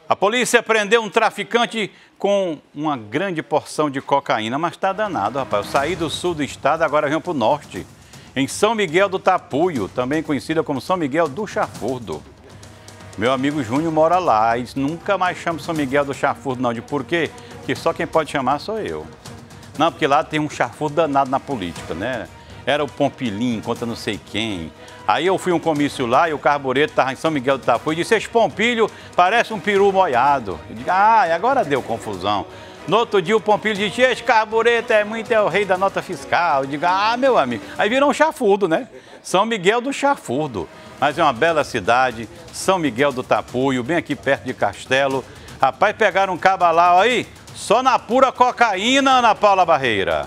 A polícia prendeu um traficante com uma grande porção de cocaína, mas está danado, rapaz. Eu saí do sul do estado, agora venho para o norte. Em São Miguel do Tapuio, também conhecida como São Miguel do Chafurdo. Meu amigo Júnior mora lá e nunca mais chama São Miguel do Chafurdo, não. De por quê? Porque só quem pode chamar sou eu. Não, porque lá tem um chafurdo danado na política, né? Era o Pompilim contra não sei quem. Aí eu fui um comício lá e o carbureto estava em São Miguel do Tapuio e disse: esse Pompilho parece um peru molhado. Eu digo: ah, e agora deu confusão. No outro dia o Pompilho disse: esse carbureto é o rei da nota fiscal. Eu digo: ah, meu amigo. Aí virou um chafurdo, né? São Miguel do Chafurdo. Mas é uma bela cidade, São Miguel do Tapuio, bem aqui perto de Castelo. Rapaz, pegaram um cabalau aí, só na pura cocaína, Ana Paula Barreira.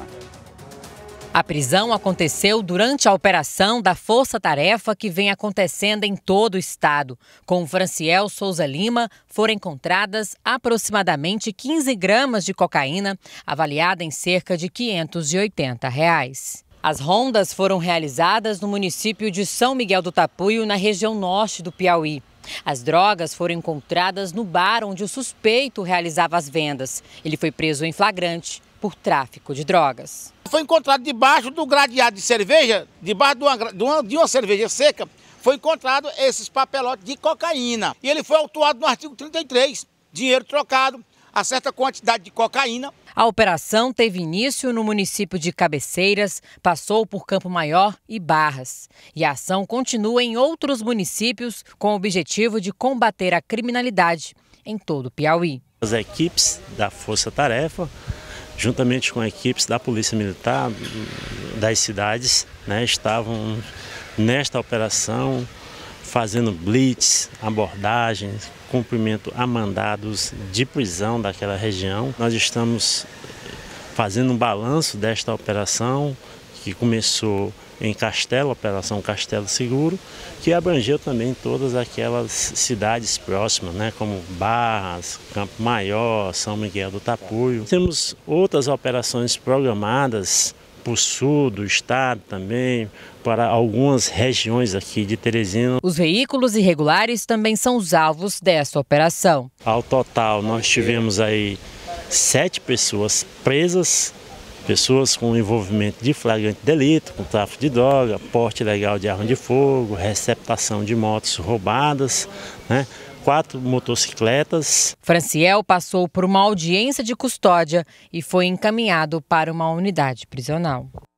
A prisão aconteceu durante a operação da Força Tarefa que vem acontecendo em todo o estado. Com o Franciel Souza Lima, foram encontradas aproximadamente 15 gramas de cocaína, avaliada em cerca de R$ 580. As rondas foram realizadas no município de São Miguel do Tapuio, na região norte do Piauí. As drogas foram encontradas no bar onde o suspeito realizava as vendas. Ele foi preso em flagrante por tráfico de drogas. Foi encontrado debaixo do gradeado de cerveja, debaixo de uma cerveja seca, foi encontrado esses papelotes de cocaína. E ele foi autuado no artigo 33, dinheiro trocado, a certa quantidade de cocaína. A operação teve início no município de Cabeceiras, passou por Campo Maior e Barras. E a ação continua em outros municípios com o objetivo de combater a criminalidade em todo o Piauí. As equipes da Força Tarefa, juntamente com equipes da Polícia Militar das cidades, estavam nesta operação fazendo blitz, abordagens, cumprimento a mandados de prisão daquela região. Nós estamos fazendo um balanço desta operação que começou em Castelo, Operação Castelo Seguro, que abrangeu também todas aquelas cidades próximas, como Barras, Campo Maior, São Miguel do Tapuio. Temos outras operações programadas para o sul do estado também, para algumas regiões aqui de Teresina. Os veículos irregulares também são os alvos dessa operação. Ao total, nós tivemos aí 7 pessoas presas, pessoas com envolvimento de flagrante delito, com tráfico de droga, porte ilegal de arma de fogo, receptação de motos roubadas, 4 motocicletas. Franciel passou por uma audiência de custódia e foi encaminhado para uma unidade prisional.